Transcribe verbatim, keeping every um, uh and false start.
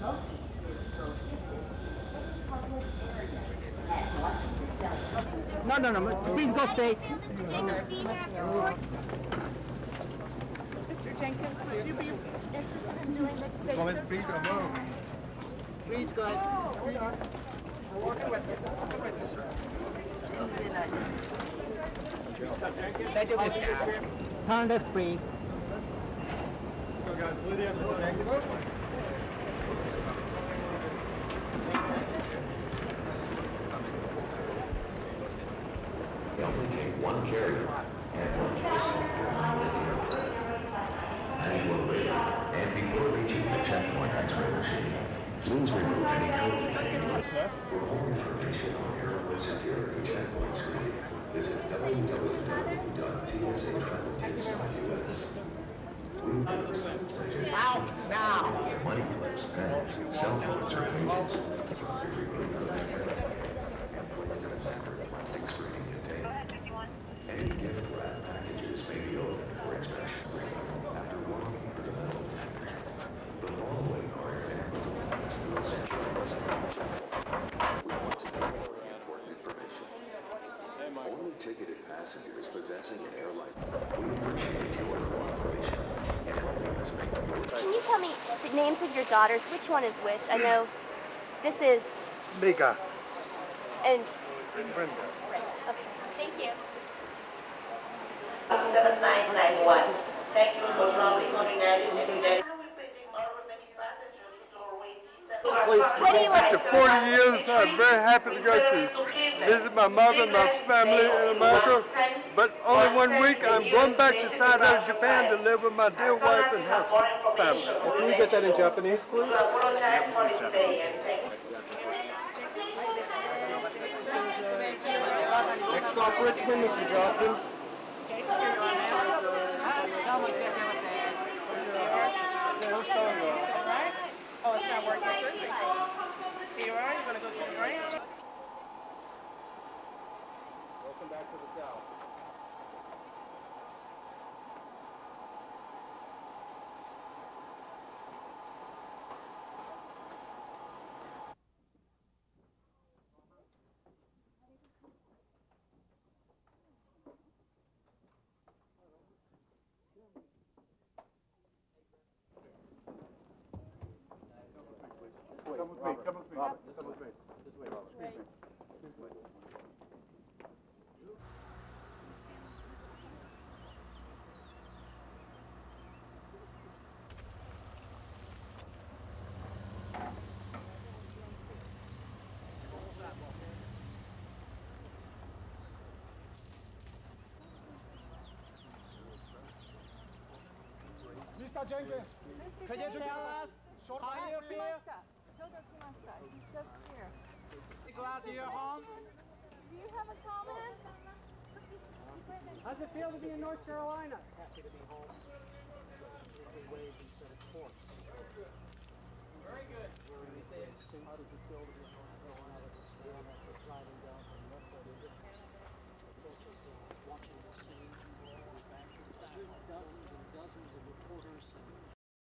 No, no, no. Please go stay. Mister Jenkins, would you be interested in doing this space? Come in, please, come on. Please, guys. Please. We're working with you. Working with you, sir. Thank you, Mister Turn it, please. Go, guys. Lydia, Mister Jenkins. They only take one carrier and one case. As you are waiting, and before reaching the checkpoint X-ray machine, please remove any code containing for more information on airport security checkpoint screening, visit w w w dot t s a travel tips dot u s. Out now! Money clips, pens, cell phones, or pages. Any gift wrap packages may be opened for inspection after walking through the metal detector. The following are examples of still security storage. We want to know more important information. Only ticketed passengers possessing an airline. We appreciate your cooperation and helping us make your. Can you tell me the names of your daughters? Which one is which? I know this is. Mika. And. Brenda. Okay. Thank you. seven nine nine one. Thank you for calling United States. Please, after forty years, I'm very happy to go to visit my mother and my family in America. But only one week, I'm going back to Sado, Japan to live with my dear wife and her family. Well, can we get that in Japanese, please? Next stop, Richmond, Mister Johnson. Oh, it's not working, sir? Here you are. You're going to go to the branch. Welcome back to the south. Come with me, come with me. Robert, come with me. This way, Robert. Right. This way. Mister Jenkins, Could you tell us how you feel? He's just here. Glad you're home. Do you have a comment? How's it feel to be in North Carolina? Happy to be home. We waved and said, of course. Very good. How does it feel to be in North Carolina this morning after driving down from Metro to Richmond? Coaches uh, watching the scene. We're back to the dozens and dozens of reporters and